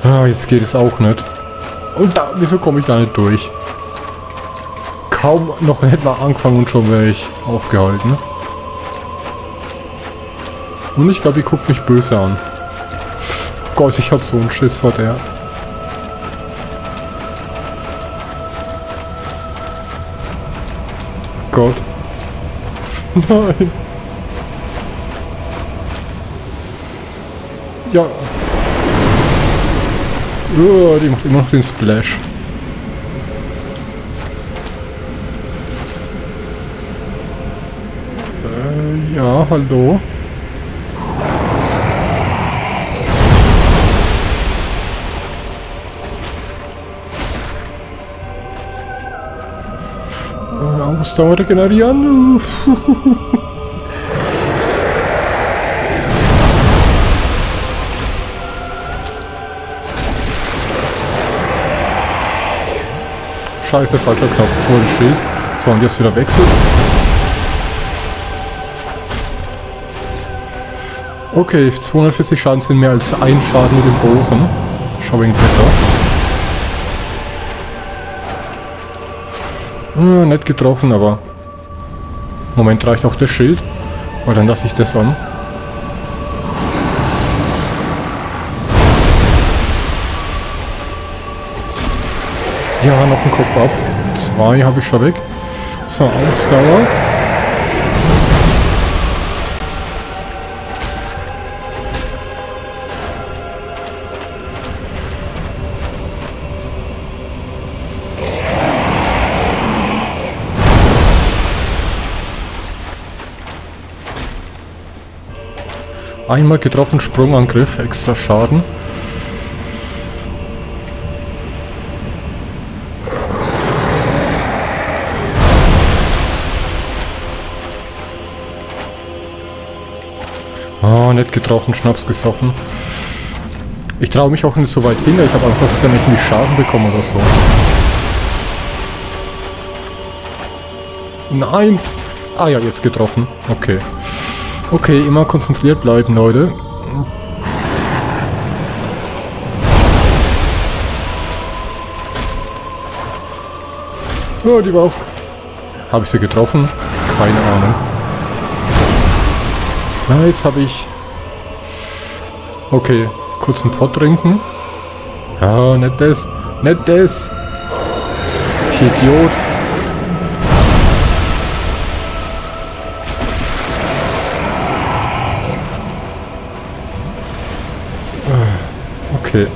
Ah, jetzt geht es auch nicht. Und da, wieso komme ich da nicht durch? Kaum noch nicht mal angefangen und schon wäre ich aufgehalten. Und ich glaube, die guckt mich böse an. Gott, ich habe so einen Schiss vor der. Gott. Nein. Ja. Oh, die macht immer noch den Splash. Ja, hallo. Ausdauer regenerieren. Scheiße, falscher Knopf. Tolles Schild. So, und jetzt wieder wechseln. Okay, 240 Schaden sind mehr als ein Schaden mit dem Bogen. Schau wegen besser. Nicht getroffen, aber Moment, reicht auch das Schild. Weil dann lasse ich das an. Ja, noch ein Kopf ab. 2 habe ich schon weg. So, Ausdauer. Einmal getroffen, Sprungangriff, extra Schaden. Ah, nicht getroffen, Schnaps gesoffen. Ich traue mich auch nicht so weit hin, ich habe Angst, dass ich dann irgendwie Schaden bekomme oder so. Nein! Ah ja, jetzt getroffen. Okay. Okay, immer konzentriert bleiben, Leute. Oh, die war auch... Habe ich sie getroffen? Keine Ahnung. Na, jetzt habe ich... Okay, kurz einen Pott trinken. Ja, nicht das. Nicht das. Ich Idiot. Okay.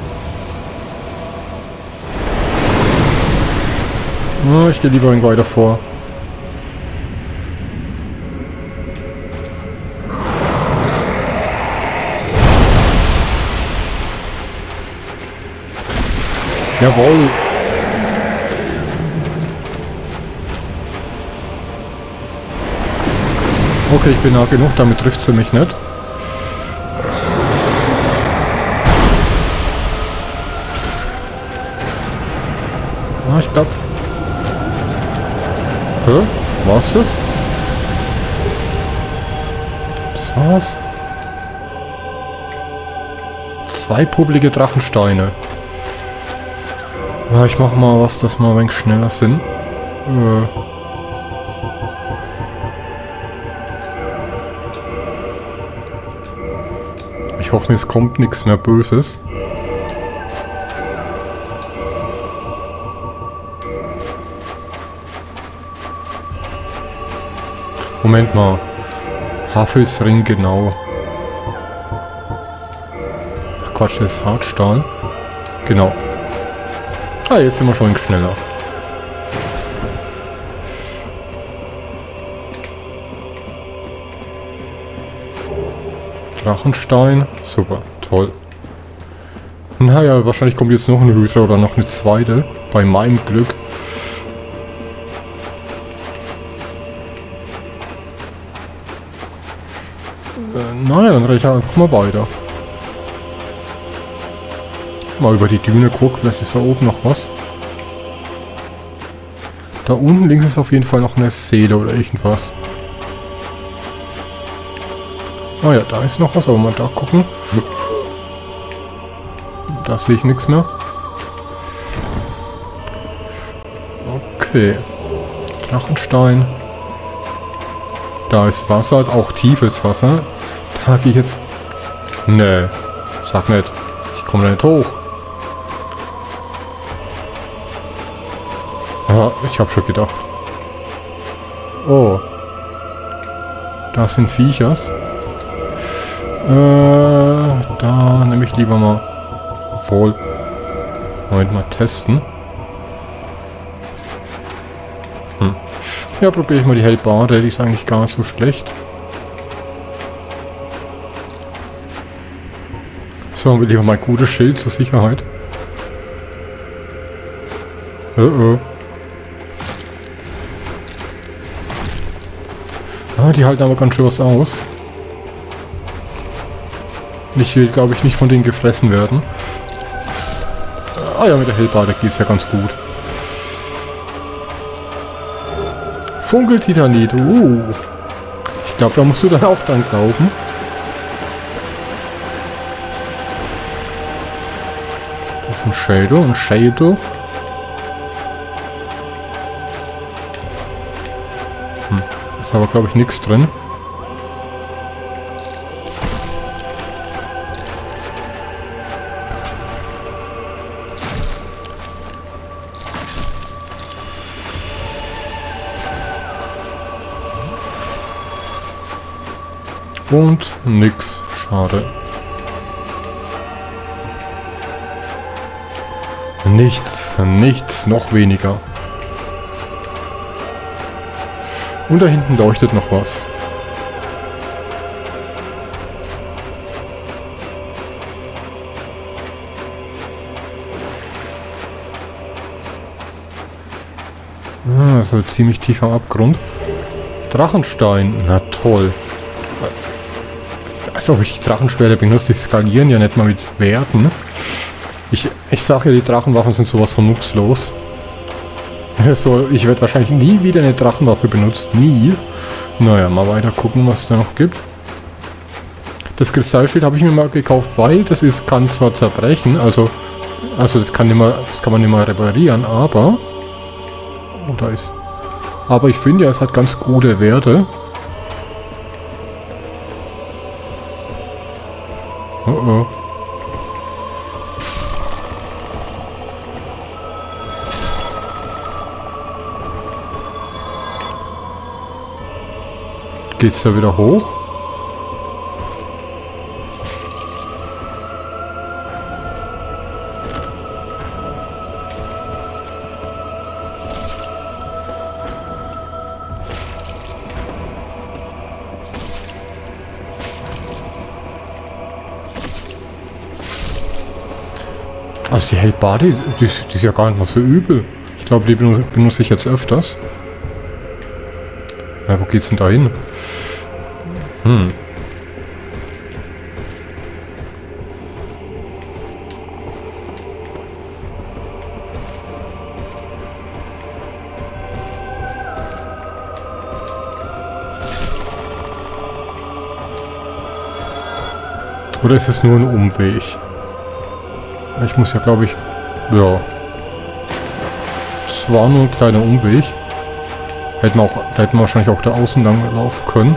Ich gehe lieber weiter vor. Jawohl. Okay, ich bin nah genug, damit trifft sie mich nicht. Ah, ich glaube... Hä? War's das? Das war's. 2 publige Drachensteine. Ja, ich mach mal was, dass wir ein wenig schneller sind. Ich hoffe, es kommt nichts mehr Böses. Moment mal. Haffelsring, genau. Ach Quatsch, das ist Hartstahl. Genau. Ah, jetzt sind wir schon schneller. Drachenstein. Super, toll. Naja, wahrscheinlich kommt jetzt noch eine Hydra oder noch eine zweite. Bei meinem Glück. Naja, dann rede ich einfach mal weiter. Mal über die Düne gucken, vielleicht ist da oben noch was. Da unten links ist auf jeden Fall noch eine Seele oder irgendwas. Ah ja, da ist noch was, aber mal da gucken. da sehe ich nichts mehr. Okay. Drachenstein. Da ist Wasser, auch tiefes Wasser. Da gehe ich jetzt... Nee, sag nicht. Ich komme da nicht hoch. Ah, ich habe schon gedacht. Oh. Da sind Viechers. Da nehme ich lieber mal... Obwohl... Moment mal testen. Ja, probiere ich mal die Hellbade, die ist eigentlich gar nicht so schlecht. So, will lieber mal gutes Schild zur Sicherheit. Ah, die halten aber ganz schön was aus. Ich will, glaube ich, nicht von denen gefressen werden. Ah ja, mit der Hellbade geht es ja ganz gut. Funkeltitanit. Ich glaube, da musst du dann auch dran glauben. Das ist ein Shadow, ein Shadow. Ist aber, glaube ich, nichts drin. Und nix. Schade. Nichts, noch weniger. Und da hinten leuchtet noch was. Ah, so ziemlich tiefer Abgrund. Drachenstein, na toll. Also ob ich die Drachenschwerte benutze, die skalieren ja nicht mal mit Werten. Ich sage ja, die Drachenwaffen sind sowas von nutzlos. So, ich werde wahrscheinlich nie wieder eine Drachenwaffe benutzen. Nie. Naja, mal weiter gucken, was es da noch gibt. Das Kristallschild habe ich mir mal gekauft, weil das kann zwar zerbrechen, also das kann man nicht mehr reparieren, aber... Oh, da ist... Aber ich finde ja, es hat ganz gute Werte. Oh oh. Geht's da wieder hoch? Also die Hellbade, die ist ja gar nicht mal so übel. Ich glaube, die benutze ich jetzt öfters. Ja, wo geht's denn da hin? Oder ist es nur ein Umweg? Ich muss ja, glaube ich... Ja. Es war nur ein kleiner Umweg. Da hätten wir wahrscheinlich auch da außen lang laufen können.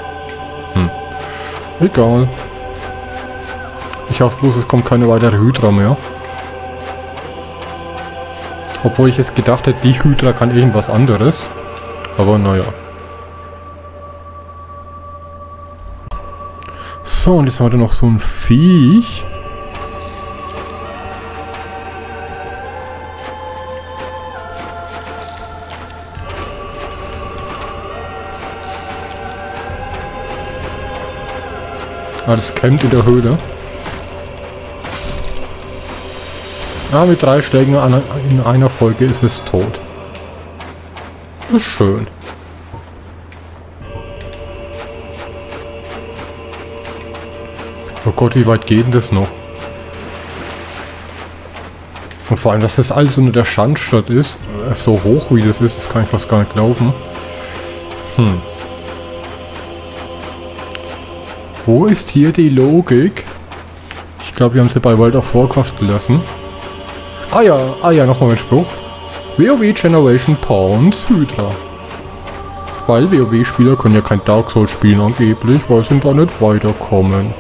Egal. Ich hoffe bloß, es kommt keine weitere Hydra mehr. Obwohl ich jetzt gedacht hätte, die Hydra kann irgendwas anderes. Aber naja. So, und jetzt haben wir da noch so ein Viech. Ah, das campt in der Höhle. Ah, mit 3 Schlägen in einer Folge ist es tot. Das ist schön. Oh Gott, wie weit geht denn das noch? Und vor allem, dass das alles unter der Schandstadt ist, so hoch wie das ist, das kann ich fast gar nicht glauben. Wo ist hier die Logik? Ich glaube, wir haben sie bei World of Warcraft gelassen. Ah ja, nochmal mein Spruch. WoW Generation Pawns Hydra. Weil WoW-Spieler können ja kein Dark Souls spielen angeblich, weil sie da nicht weiterkommen.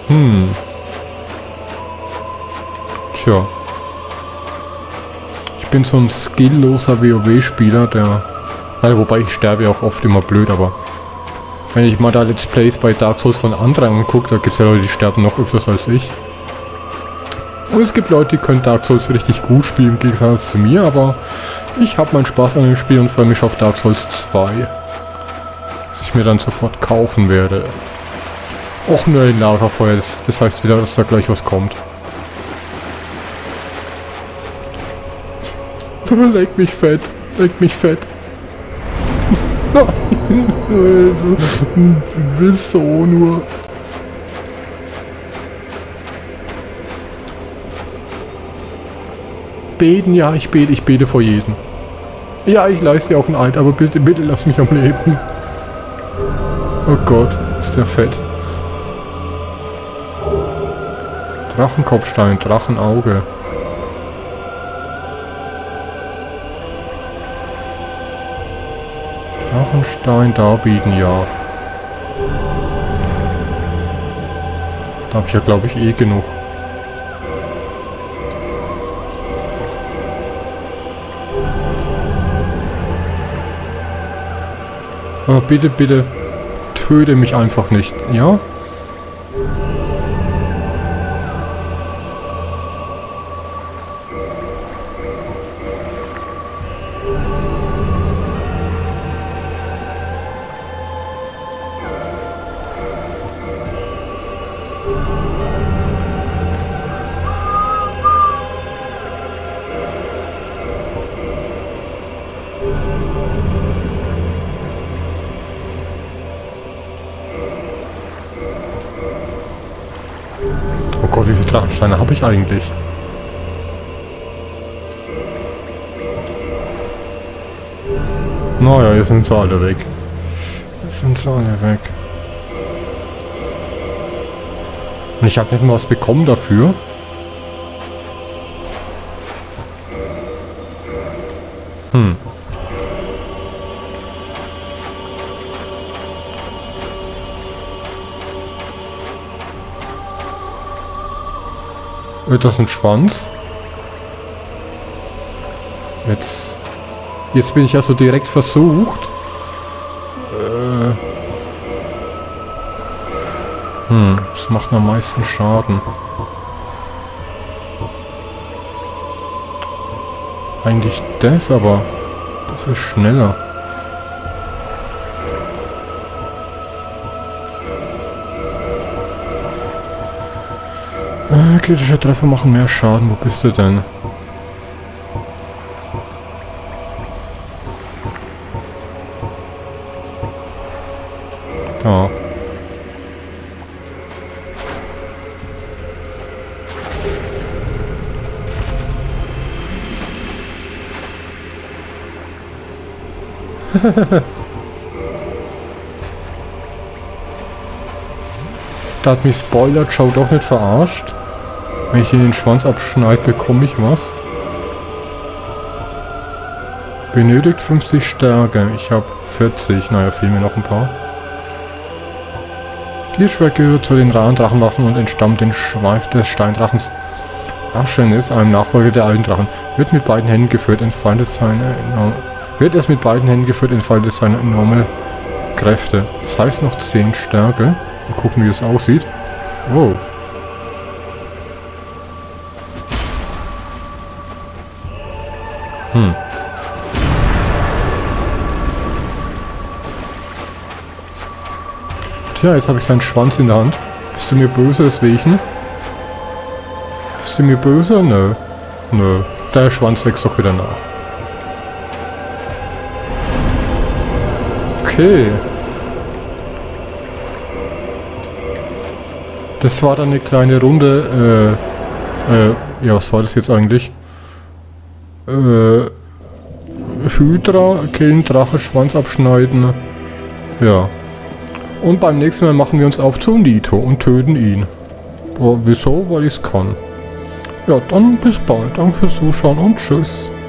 Tja. Ich bin so ein skillloser WoW-Spieler, der... Also, wobei ich sterbe auch oft immer blöd, aber... Wenn ich mal da Let's Plays bei Dark Souls von anderen angucke, da gibt es ja Leute, die sterben noch öfters als ich. Und es gibt Leute, die können Dark Souls richtig gut spielen, im Gegensatz zu mir, aber ich habe meinen Spaß an dem Spiel und freue mich auf Dark Souls 2. Das ich mir dann sofort kaufen werde. Och nur ein Lagerfeuer, das heißt wieder, dass da gleich was kommt. Leck mich fett, leck mich fett. Wieso nur? Beten, ja, ich bete vor jedem. Ja, ich leiste auch ein Eid, aber bitte, bitte lass mich am Leben. Oh Gott, ist der fett. Drachenkopfstein, Drachenauge. Drachenstein darbieten, ja. Da habe ich ja, glaube ich, eh genug. Aber bitte, bitte, töte mich einfach nicht, ja? Oh Gott, wie viele Drachensteine habe ich eigentlich? Naja, jetzt sind sie alle weg. Jetzt sind sie alle weg. Und ich habe nicht mal was bekommen dafür. Das ist ein Schwanz. Jetzt bin ich ja so direkt versucht. Das macht am meisten Schaden. Eigentlich das, aber das ist schneller. Kritische Treffer machen mehr Schaden. Wo bist du denn? Da. Da hat mich Spoiler Joe doch nicht verarscht. Wenn ich in den Schwanz abschneide, bekomme ich was. Benötigt 50 Stärke. Ich habe 40. Naja, fehlen mir noch ein paar. Dieses Schwert gehört zu den raren Drachenwaffen und entstammt den Schweif des Steindrachens Aschenis, einem Nachfolger der alten Drachen. Wird es mit beiden Händen geführt, entfaltet seine enorme Kräfte. Das heißt noch 10 Stärke. Mal gucken, wie es aussieht. Oh. Tja, jetzt habe ich seinen Schwanz in der Hand. Bist du mir böse deswegen? Bist du mir böse? Nö. Nö. Der Schwanz wächst doch wieder nach. Okay. Das war dann eine kleine Runde. Ja, was war das jetzt eigentlich? Hydra, killen, Drache, Schwanz abschneiden. Ja. Und beim nächsten Mal machen wir uns auf zu Nito und töten ihn. Boah, wieso? Weil ich es kann. Ja, dann bis bald. Danke fürs Zuschauen und tschüss.